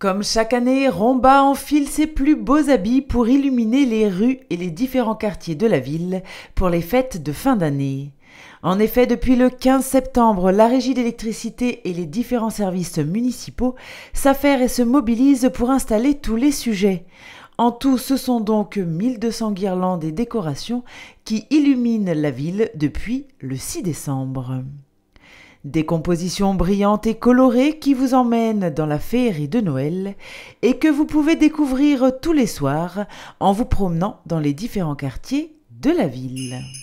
Comme chaque année, Romba enfile ses plus beaux habits pour illuminer les rues et les différents quartiers de la ville pour les fêtes de fin d'année. En effet, depuis le 15 septembre, la Régie d'électricité et les différents services municipaux s'affairent et se mobilisent pour installer tous les sujets. En tout, ce sont donc 1200 guirlandes et décorations qui illuminent la ville depuis le 6 décembre. Des compositions brillantes et colorées qui vous emmènent dans la féerie de Noël et que vous pouvez découvrir tous les soirs en vous promenant dans les différents quartiers de la ville.